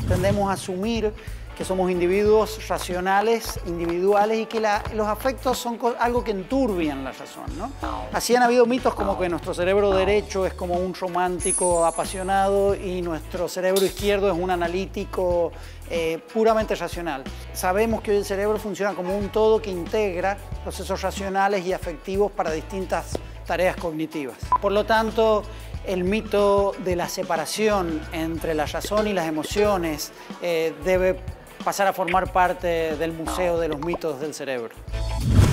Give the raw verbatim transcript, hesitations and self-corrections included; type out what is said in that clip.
tendemos a asumir que somos individuos racionales, individuales, y que la, los afectos son algo que enturbian la razón, ¿no? Así han habido mitos como que nuestro cerebro derecho es como un romántico apasionado y nuestro cerebro izquierdo es un analítico eh, puramente racional. Sabemos que hoy el cerebro funciona como un todo que integra procesos racionales y afectivos para distintas tareas cognitivas. Por lo tanto, el mito de la separación entre la razón y las emociones eh, debe pasar a formar parte del Museo de los Mitos del Cerebro.